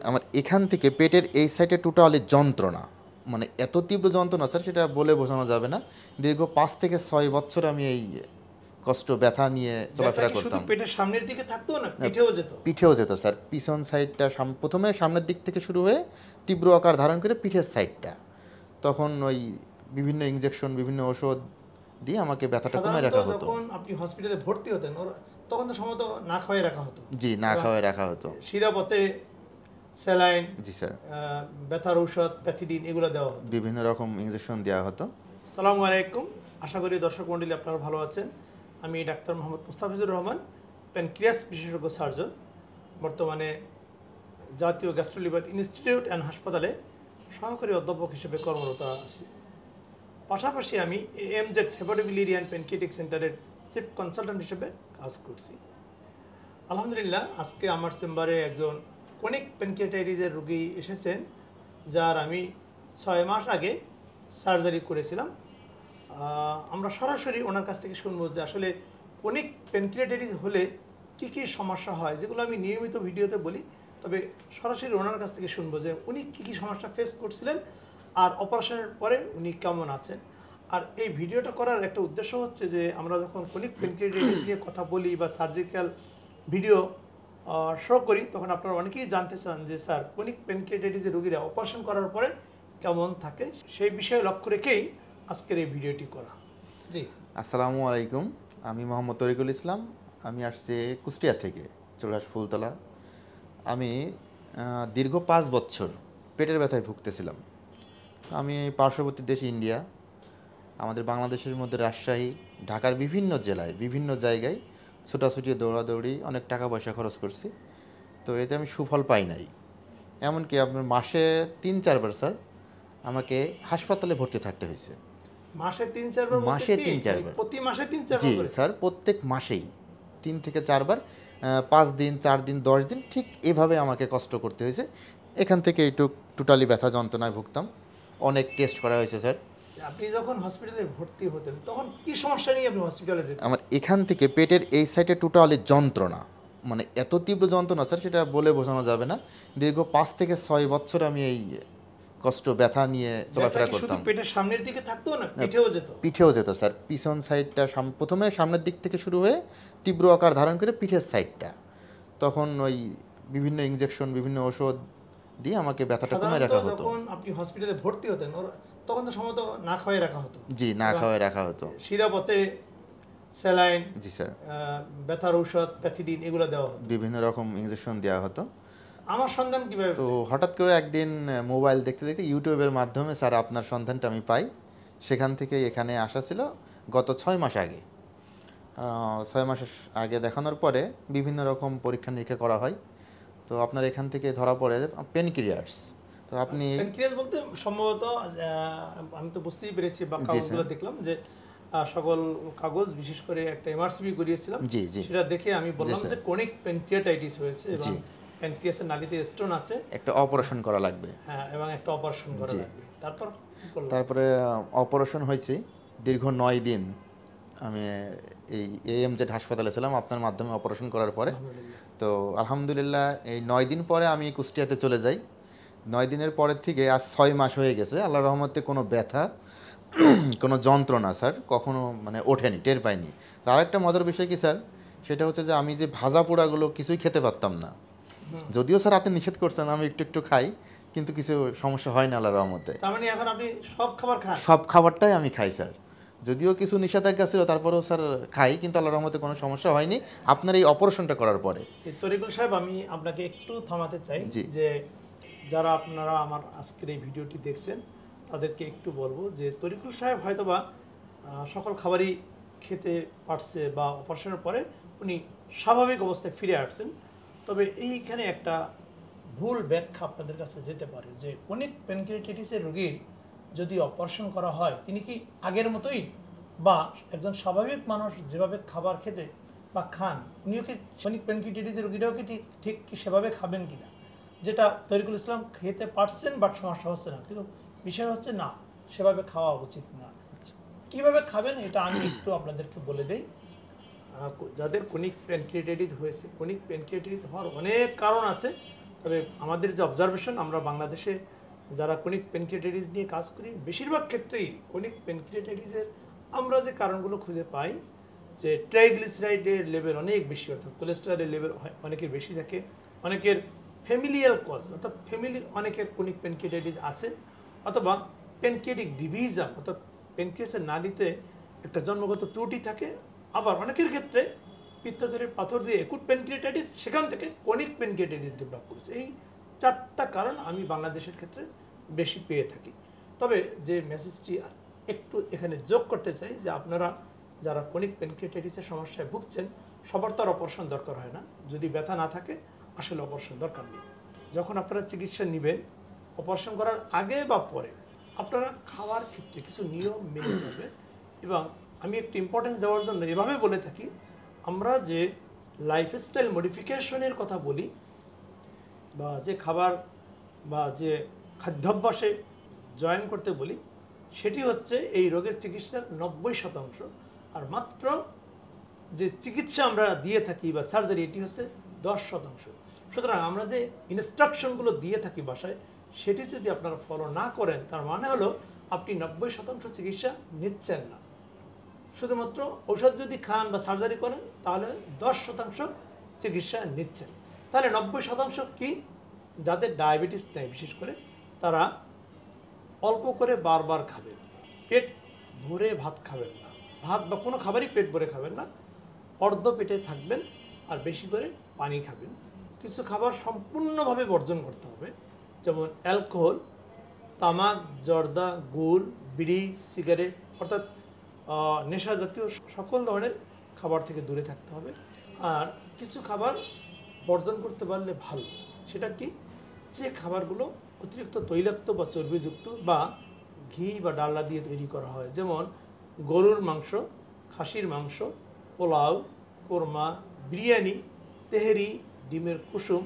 আমার এখান থেকে পেটের এই সাইডে টোটালি যন্ত্রণা, মানে এত তীব্র যন্ত্রণা স্যার, সেটা বলে বোঝানো যাবে না। দীর্ঘ 5 থেকে 6 বছর আমি এই কষ্ট ব্যথা নিয়ে চলাফেরা করতাম। পেটের সামনের দিকে থাকতো না, পিঠেও যেত? পিঠেও যেত স্যার। পিছন সাইডটা প্রথমে সামনের দিক থেকে শুরু হয়ে তীব্র আকার ধারণ করে পিঠের সাইডটা, তখন ওই বিভিন্ন ইনজেকশন, বিভিন্ন ওষুধ দিয়ে আমাকে ব্যথাটা কমে রাখা হতো। যখন আপনি হসপিটালে ভর্তি হতেন তখন তো সম্ভবত না খাওয়াই রাখা হতো? জি, না খাওয়াই রাখা হতো। শিরাপথে স্যালাইন? জি স্যার। ব্যথার ঔষধ, প্যাথিডিন, এগুলো দেওয়া হতো? বিভিন্ন রকম ইনজেকশন দেওয়া হতো। আসসালামু আলাইকুম, আশা করি দর্শক মণ্ডলী আপনারা ভালো আছেন। আমি ডাক্তার মোহাম্মদ মুস্তাফিজুর রহমান, প্যানক্রিয়াস বিশেষজ্ঞ সার্জন, বর্তমানে জাতীয় গ্যাস্ট্রোলিভার ইনস্টিটিউট অ্যান্ড হাসপাতালে সহকারী অধ্যাপক হিসেবে কর্মরত আছি। পাশাপাশি আমি এএমজেড হেপাটোবিলিয়ারি অ্যান্ড প্যানক্রিয়াটিক সেন্টারের চিফ কনসালট্যান্ট হিসেবে কাজ করছি। আলহামদুলিল্লাহ, আজকে আমার চেম্বারে একজন ক্রনিক প্যানক্রিয়াটাইটিসের রোগী এসেছেন, যার আমি 6 মাস আগে সার্জারি করেছিলাম। আমরা সরাসরি ওনার কাছ থেকে শুনবো যে আসলে ক্রনিক প্যানক্রিয়াটাইটিস হলে কী কী সমস্যা হয়, যেগুলো আমি নিয়মিত ভিডিওতে বলি। তবে সরাসরি ওনার কাছ থেকে শুনবো যে উনি কী কী সমস্যা ফেস করছিলেন আর অপারেশনের পরে উনি কেমন আছেন। আর এই ভিডিওটা করার একটা উদ্দেশ্য হচ্ছে যে আমরা যখন ক্রনিক প্যানক্রিয়াটাইটিস নিয়ে কথা বলি বা সার্জিক্যাল ভিডিও শো করি, তখন আপনারা অনেকেই জানতে চান যে স্যার ক্রনিক প্যানক্রিয়াটাইটিসের রোগীরা অপারেশন করার পরে কেমন থাকে, সেই বিষয়ে লক্ষ্য রেখেই আজকের এই ভিডিওটি করা। জি, আসসালামু আলাইকুম। আমি মোহাম্মদ তরিকুল ইসলাম। আমি আসছি কুষ্টিয়া থেকে, চৌরাস ফুলতলা। আমি দীর্ঘ 5 বছর পেটের ব্যথায় ভুগতেছিলাম। আমি পার্শ্ববর্তী দেশ ইন্ডিয়া, আমাদের বাংলাদেশের মধ্যে রাজশাহী, ঢাকার বিভিন্ন জেলায়, বিভিন্ন জায়গায় ছোটাছুটি, দৌড়াদৌড়ি, অনেক টাকা পয়সা খরচ করছি। তো এতে আমি সুফল পাই নাই। এমনকি আপনার মাসে 3-4 বার স্যার আমাকে হাসপাতালে ভর্তি থাকতে হয়েছে। মাসে 3-4 বার? মাসে 3-4 বার? প্রতি মাসে 3-4 জি বার? স্যার, প্রত্যেক মাসেই 3 থেকে 4 বার, 5 দিন, 4 দিন, 10 দিন, ঠিক এভাবে আমাকে কষ্ট করতে হয়েছে। এখান থেকে একটু টোটালি ব্যথা যন্ত্রণায় ভুগতাম। অনেক টেস্ট করা হয়েছে স্যার। আপনি যখন হসপিটালে ভর্তি হতেন তখন কি সমস্যা নিয়ে আপনি হসপিটালে যেতেন? আমার এখান থেকে পেটের এই সাইডে টোটালি যন্ত্রণা, মানে এত তীব্র যন্ত্রণা স্যার, সেটা বলে বোঝানো যাবে না। দীর্ঘ 5 থেকে 6 বছর আমি এই কষ্ট ব্যথা নিয়ে চলাফেরা করতাম। পেটের সামনের দিকে থাকতো না, পিঠেও যেত? পিঠেও যেত স্যার। পিছন সাইডটা প্রথমে সামনের দিক থেকে শুরু হয়ে তীব্র আকার ধারণ করে পিঠের সাইডটা, তখন ওই বিভিন্ন ইনজেকশন, বিভিন্ন ওষুধ দিয়ে আমাকে ব্যথাটা কমে রাখা হতো। যখন আপনি হসপিটালে ভর্তি হতেন তখন তো সম্ভবত না খাওয়াই রাখা হতো? জি, না খাওয়াই রাখা হতো। শিরাপথে স্যালাইন? জি স্যার। ব্যথার ঔষধ, প্যাথিডিন, এগুলো দেওয়া হতো? বিভিন্ন রকম ইনজেকশন দেওয়া হতো। আমার সন্ধান কিভাবে? তো হঠাৎ করে একদিন মোবাইল দেখতে দেখতে ইউটিউবের মাধ্যমে স্যার আপনার সন্ধানটা আমি পাই। সেখান থেকে এখানে আসা ছিল গত 6 মাস আগে। 6 মাস আগে দেখানোর পরে বিভিন্ন রকম পরীক্ষা নিরীক্ষা করা হয়। তো আপনার এখান থেকে ধরা পড়ে প্যানক্রিয়াস। তো আপনি প্যানক্রিয়াস বলতে সম্ভবত আমি তো বুঝতেই পেরেছি, বা কাগজগুলো দেখলাম যে সকল কাগজ, বিশেষ করে একটা এমআরসিপি করিয়েছিলাম, সেটা দেখে আমি বললাম যে ক্রনিক প্যানক্রিয়াটাইটিস হয়েছে এবং প্যানক্রিয়াসের নালীতে স্টোন আছে, একটা অপারেশন করা লাগবে। হ্যাঁ, এবং একটা অপারেশন করা লাগবে। তারপরে অপারেশন হয়েছে। দীর্ঘ 9 দিন আমি এই এএমজেড হাসপাতালে ছিলাম আপনার মাধ্যমে অপারেশন করার পরে। তো আলহামদুলিল্লাহ এই 9 দিন পরে আমি কুষ্টিয়াতে চলে যাই। 9 দিনের পরের থেকে আজ 6 মাস হয়ে গেছে। আল্লাহর রহমতে কোনো ব্যথা, কোনো যন্ত্রণা স্যার কখনো মানে ওঠেনি, টের পাইনি। আর একটা মজার বিষয় কি স্যার, সেটা হচ্ছে যে আমি যে ভাজা পোড়াগুলো কিছুই খেতে পারতাম না। যদিও স্যার আপনি নিষেধ করছেন, আমি একটু একটু খাই, কিন্তু কিছু সমস্যা হয় না আল্লাহর রহমতে। তার মানে এখন আপনি সব খাবার খান? সব খাবারটাই আমি খাই স্যার। যদিও কিছু নিষেধাজ্ঞা ছিল, তারপরেও স্যার খাই, কিন্তু আল্লাহর রহমতে কোনো সমস্যা হয়নি আপনার এই অপারেশনটা করার পরে। তরিকুল সাহেব, আমি আপনাকে একটু থামাতে চাই যে যারা আপনারা আমার আজকের এই ভিডিওটি দেখছেন তাদেরকে একটু বলবো যে তরিকুল সাহেব হয়তোবা সকল খাবারই খেতে পারছে বা অপারেশনের পরে উনি স্বাভাবিক অবস্থায় ফিরে আসছেন। তবে এইখানে একটা ভুল ব্যাখ্যা আপনাদের কাছে যেতে পারে যে ক্রনিক প্যানক্রিয়াটাইটিসের রোগীর যদি অপারেশন করা হয়, তিনি কি আগের মতোই বা একজন স্বাভাবিক মানুষ যেভাবে খাবার খেতে বা খান, উনিও কি ক্রনিক প্যানক্রিয়াটাইটিসের রোগীরাও কি ঠিক কি সেভাবে খাবেন কিনা, যেটা তরিকুল ইসলাম খেতে পারছেন বাট সমস্যা হচ্ছে না। কিন্তু বিষয় হচ্ছে না, সেভাবে খাওয়া উচিত না। কিভাবে খাবেন এটা আমি একটু আপনাদেরকে বলে দেই। যাদের ক্রনিক প্যানক্রিয়াটাইটিস হয়েছে, ক্রনিক প্যানক্রিয়াটাইটিস হওয়ার অনেক কারণ আছে, তবে আমাদের যে অবজারভেশন, আমরা বাংলাদেশে যারা ক্রনিক প্যানক্রিয়াটাইটিস নিয়ে কাজ করি বেশিরভাগ ক্ষেত্রেই ক্রনিক প্যানক্রিয়াটাইটিসের আমরা যে কারণগুলো খুঁজে পাই যে ট্রাইগ্লিসারাইডের লেভেল অনেক বেশি, অর্থাৎ কোলেস্টেরলের লেভেল অনেকের বেশি থাকে, অনেকের ফ্যামিলিয়াল কজ অর্থাৎ ফ্যামিলির অনেকের ক্রনিক প্যানক্রিয়াটাইটিস আছে, অথবা প্যানক্রিয়াটিক ডিভিশন অর্থাৎ প্যানক্রিয়াসের নালীতে একটা জন্মগত ত্রুটি থাকে, আবার অনেকের ক্ষেত্রে পিত্তথলির পাথর দিয়ে একুট প্যানক্রিয়াটাইটিস, সেখান থেকে ক্রনিক প্যানক্রিয়াটাইটিস ডেভেলপ করেছে। এই 4টা কারণ আমি বাংলাদেশের ক্ষেত্রে বেশি পেয়ে থাকি। তবে যে মেসেজটি একটু এখানে যোগ করতে চাই যে আপনারা যারা ক্রনিক প্যানক্রিয়াটাইটিসের সমস্যায় ভুগছেন সবার তো আর অপারেশন দরকার হয় না, যদি ব্যথা না থাকে আসলে অপারেশন দরকার নেই। যখন আপনারা চিকিৎসা নেবেন অপারেশন করার আগে বা পরে আপনারা খাওয়ার ক্ষেত্রে কিছু নিয়ম মেনে চলবেন। এবং আমি একটু ইম্পর্টেন্স দেওয়ার জন্য এভাবে বলে থাকি, আমরা যে লাইফস্টাইল মডিফিকেশনের কথা বলি বা যে খাবার বা যে খাদ্যাভ্যাসে জয়েন করতে বলি সেটি হচ্ছে এই রোগের চিকিৎসার 90%, আর মাত্র যে চিকিৎসা আমরা দিয়ে থাকি বা সার্জারি এটি হচ্ছে 10%। সুতরাং আমরা যে ইনস্ট্রাকশনগুলো দিয়ে থাকি বাসায় সেটি যদি আপনারা ফলো না করেন তার মানে হলো আপনি 90% চিকিৎসা নিচ্ছেন না। শুধুমাত্র ঔষধ যদি খান বা সার্জারি করেন তাহলে 10% চিকিৎসা নিচ্ছেন। তাহলে 90% কি? যাদের ডায়াবেটিস নেই বিশেষ করে তারা অল্প করে বারবার খাবেন, পেট ভরে ভাত খাবেন না, ভাত বা কোনো খাবারই পেট ভরে খাবেন না, অর্ধ পেটে থাকবেন আর বেশি করে পানি খাবেন। কিছু খাবার সম্পূর্ণভাবে বর্জন করতে হবে, যেমন অ্যালকোহল, তামাক, জর্দা, গুল, বিড়ি, সিগারেট অর্থাৎ নেশা জাতীয় সকল ধরনের খাবার থেকে দূরে থাকতে হবে। আর কিছু খাবার বর্জন করতে পারলে ভালো, সেটা কি? যে খাবারগুলো অতিরিক্ত তৈলাক্ত বা চর্বিযুক্ত বা ঘি বা ডালডা দিয়ে তৈরি করা হয়, যেমন গরুর মাংস, খাসির মাংস, পোলাও, কোরমা, বিরিয়ানি, তেহেরি, ডিমের কুসুম,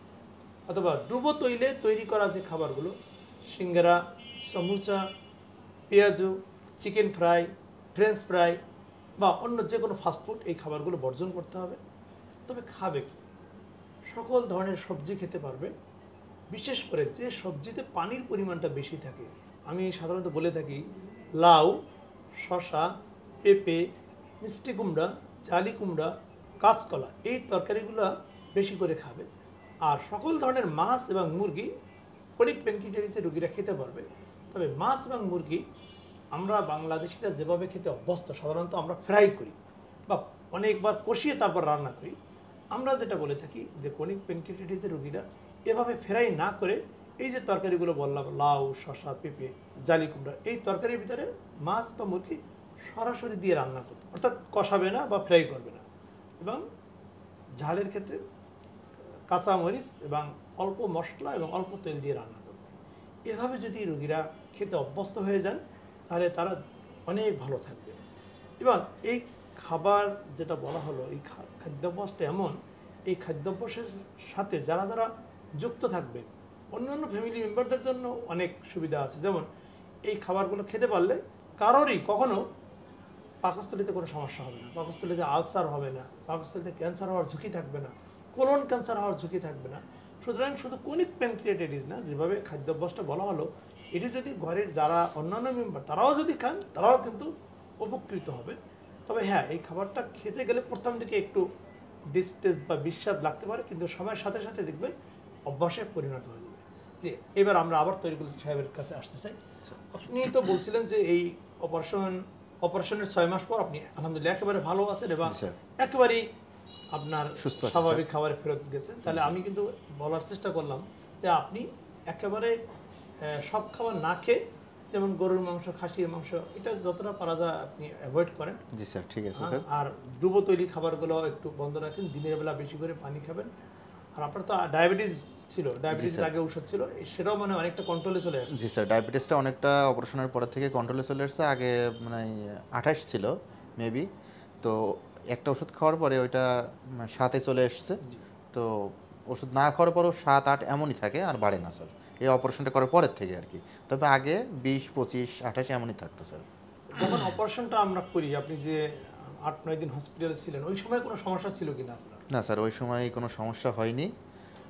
অথবা ডুবো তৈলে তৈরি করা যে খাবারগুলো সিঙ্গারা, সমুচা, পেঁয়াজু, চিকেন ফ্রাই, ফ্রেঞ্চ ফ্রাই বা অন্য যে কোনো ফাস্টফুড, এই খাবারগুলো বর্জন করতে হবে। তবে খাবে কি? সকল ধরনের সবজি খেতে পারবে, বিশেষ করে যে সবজিতে পানির পরিমাণটা বেশি থাকে। আমি সাধারণত বলে থাকি লাউ, শসা, পেঁপে, মিষ্টি কুমড়া, জালি কুমড়া, কাঁচকলা, এই তরকারিগুলো বেশি করে খাবে। আর সকল ধরনের মাছ এবং মুরগি ক্রনিক প্যানক্রিয়াটাইটিসের রোগীরা খেতে পারবে। তবে মাছ এবং মুরগি আমরা বাংলাদেশিরা যেভাবে খেতে অভ্যস্ত, সাধারণত আমরা ফ্রাই করি বা অনেকবার কষিয়ে তারপর রান্না করি। আমরা যেটা বলে থাকি যে ক্রনিক প্যানক্রিয়াটাইটিসের রোগীরা এভাবে ফ্রাই না করে এই যে তরকারিগুলো বললাম লাউ, শসা, পেঁপে, জালি কুমড়া, এই তরকারির ভিতরে মাছ বা মুরগি সরাসরি দিয়ে রান্না করবে, অর্থাৎ কষাবে না বা ফ্রাই করবে না। এবং ঝালের ক্ষেত্রে কাঁচামরিচ এবং অল্প মশলা এবং অল্প তেল দিয়ে রান্না করবে। এভাবে যদি রোগীরা খেতে অভ্যস্ত হয়ে যান তাহলে তারা অনেক ভালো থাকবে। এবং এই খাবার যেটা বলা হলো, এই খাদ্যাভ্যাসটা এমন, এই খাদ্যাভ্যাসের সাথে যারা যারা যুক্ত থাকবে অন্যান্য ফ্যামিলি মেম্বারদের জন্য অনেক সুবিধা আছে। যেমন এই খাবারগুলো খেতে পারলে কারোরই কখনো পাকস্থলীতে কোনো সমস্যা হবে না, পাকস্থলীতে আলসার হবে না, পাকস্থলীতে ক্যান্সার হওয়ার ঝুঁকি থাকবে না, কোলন ক্যান্সার হওয়ার ঝুঁকি থাকবে না। সুতরাং শুধু ক্রনিক প্যানক্রিয়াটাইটিস না, যেভাবে খাদ্যাভ্যাসটা বলা হলো, এটি যদি ঘরের যারা অন্যান্য মেম্বার তারাও যদি খান তারাও কিন্তু উপকৃত হবে। তবে হ্যাঁ, এই খাবারটা খেতে গেলে প্রথম দিকে একটু ডিস্টেন্স বা বিস্বাদ লাগতে পারে, কিন্তু সময়ের সাথে সাথে দেখবেন অভ্যাসে পরিণত হয়ে যাবে। যে এবার আমরা আবার তরিকুল সাহেবের কাছে আসতে চাই। আপনি তো বলছিলেন যে এই অপারেশনের 6 মাস পর আপনি আলহামদুলিল্লাহ একেবারে ভালো আছেন এবং একেবারেই আপনার স্বাভাবিক খাবারে ফেরত গেছেন। তাহলে আমি কিন্তু বলার চেষ্টা করলাম যে আপনি একেবারে সব খাবার না খেয়ে, যেমন গরুর মাংস, খাসির মাংস, এটা যতটা পারা যায় আপনি অ্যাভয়েড করেন। জি স্যার, ঠিক আছে স্যার। আর ডুবো তৈরি খাবারগুলো একটু বন্ধ রাখেন, দিনের বেলা বেশি করে পানি খাবেন। আর আপনার তো ডায়াবেটিস ছিল, ডায়াবেটিসের আগে ওষুধ ছিল, সেটাও মানে অনেকটা কন্ট্রোলে চলে আসছে। জি স্যার, ডায়াবেটিসটা অনেকটা অপারেশনের পর থেকে কন্ট্রোলে চলে আসছে। আগে মানে 28 ছিল মেবি, তো একটা ওষুধ খাওয়ার পরে ওইটা 7-এ চলে এসছে। তো ওষুধ না খাওয়ার পরও 7-8 এমনই থাকে, আর বাড়ে না স্যার, এই অপারেশনটা করার পরের থেকে আর কি। তবে আগে 20, 25, 28 এমনই থাকতো স্যার। যখন অপারেশনটা আমরা করি, আপনি যে 8-9 দিন হসপিটালে ছিলেন, ওই সময় কোনো সমস্যা ছিল কিনা আপনার? না স্যার, ওই সময় কোনো সমস্যা হয়নি।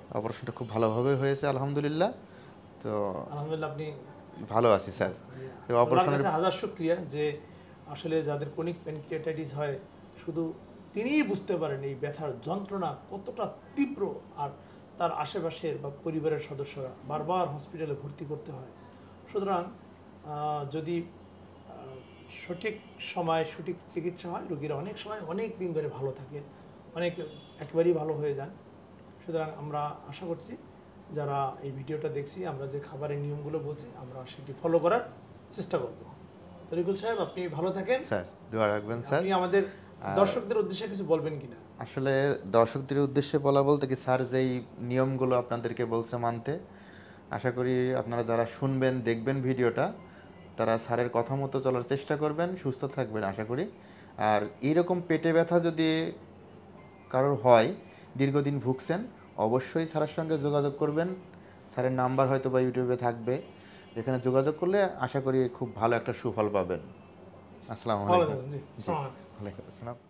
অপারেশনটা খুব ভালোভাবে হয়েছে আলহামদুলিল্লাহ। তো আলহামদুলিল্লাহ আপনি ভালো আছি স্যার। এই অপারেশনের হাজার শুকরিয়া যে আসলে যাদের ক্রনিক প্যানক্রিয়াটাইটিস হয় শুধু তিনিই বুঝতে পারেন এই ব্যথার যন্ত্রণা কতটা তীব্র, আর তার আশেপাশের বা পরিবারের সদস্যরা বারবার হসপিটালে ভর্তি করতে হয়। সুতরাং যদি সঠিক সময় সঠিক চিকিৎসা হয়, রোগীরা অনেক সময় অনেক দিন ধরে ভালো থাকেন, অনেক একেবারেই ভালো হয়ে যান। সুতরাং আমরা আশা করছি যারা এই ভিডিওটা দেখছি, আমরা যে খাবারের নিয়মগুলো বলছি আমরা সেটি ফলো করার চেষ্টা করব। তরিকুল সাহেব আপনি ভালো থাকেন স্যার, দোয়া রাখবেন স্যার। আপনি আমাদের দর্শকদের উদ্দেশ্যে কিছু বলবেন কিনা? আসলে দর্শকদের উদ্দেশ্যে বলা বলতে কি স্যার, যেই নিয়মগুলো আপনাদেরকে বলছে মানতে, আশা করি আপনারা যারা শুনবেন দেখবেন ভিডিওটা তারা স্যারের কথা মতো চলার চেষ্টা করবেন, সুস্থ থাকবেন আশা করি। আর এইরকম পেটে ব্যথা যদি কারোর হয়, দীর্ঘদিন ভুগছেন, অবশ্যই স্যারের সঙ্গে যোগাযোগ করবেন। স্যারের নাম্বার হয়তো বা ইউটিউবে থাকবে, এখানে যোগাযোগ করলে আশা করি খুব ভালো একটা সুফল পাবেন। আসসালামু আলাইকুম। জি, ওয়ালাইকুম আসসালাম।